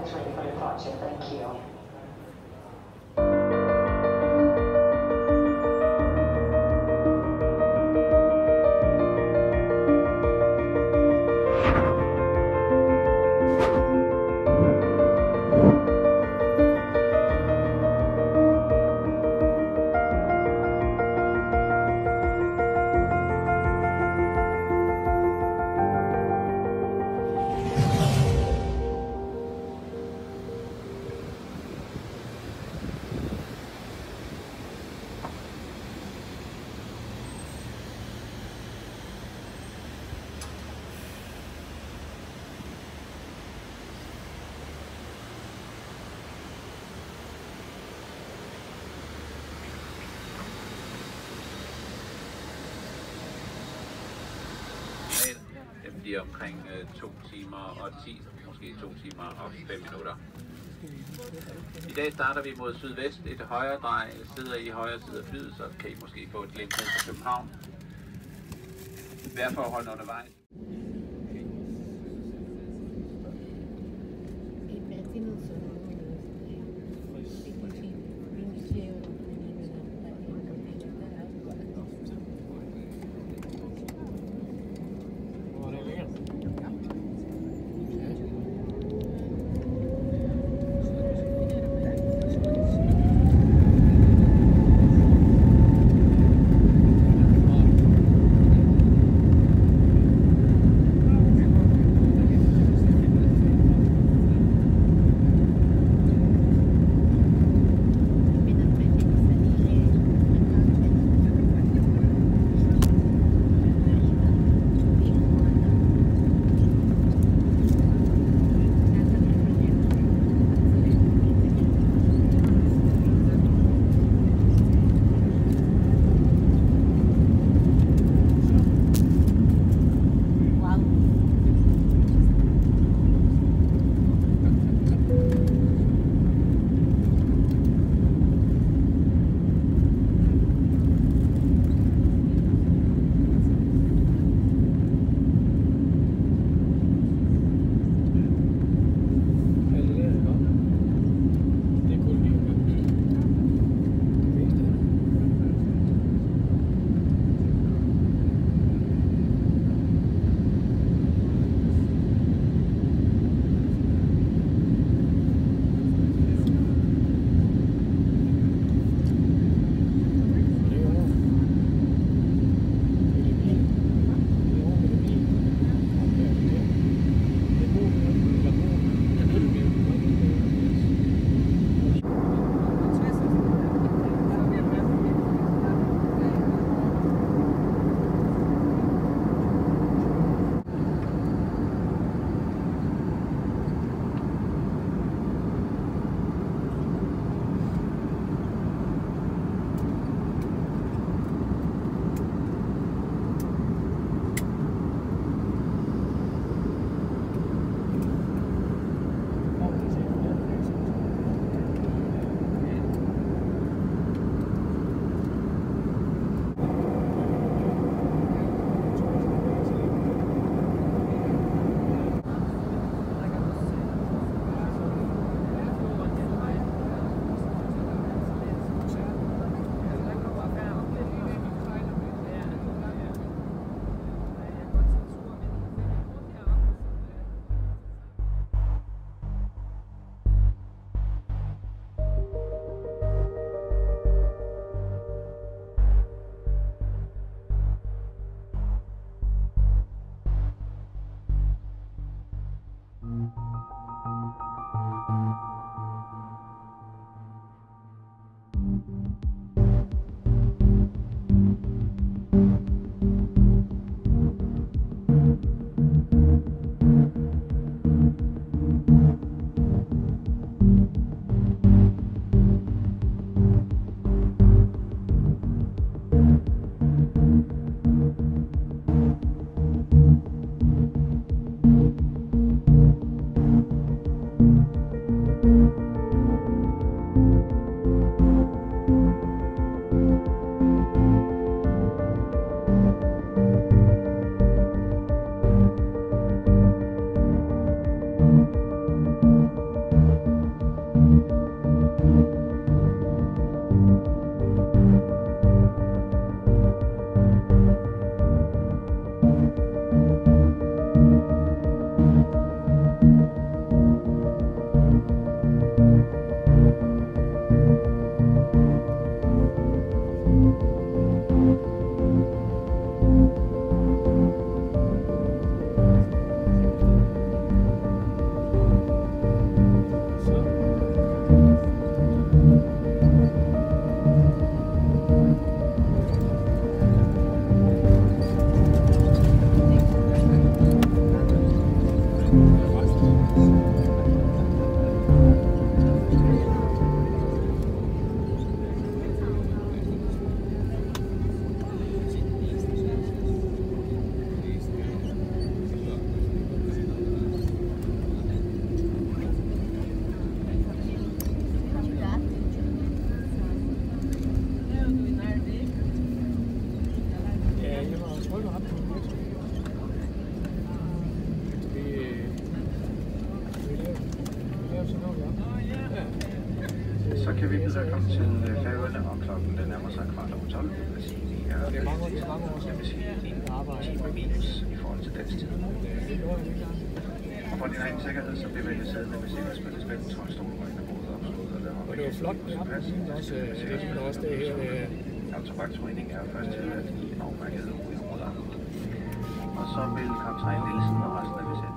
planes ready for departure. Thank you. Det bliver omkring 2 timer og 10, måske 2 timer og 5 minutter. I dag starter vi mod sydvest, et højre drej, sidder i højre side af flyet, så kan I måske få et glimt ned til København. Vejrforholdene undervejs. kvart over 12. Det vil sige, vi er jeg vil sige, en time minus i forhold til dansk tid. Og for din egen sikkerhed, så bliver vælge sædene med sikkerhedsspændt trådstolrøgn og både opstået og lavet. Og det var flot, ja. Også, det er også det her med... Autobaktryning er først til at i afmærket hovedområder. Og så vil kaptajn Nielsen og resten af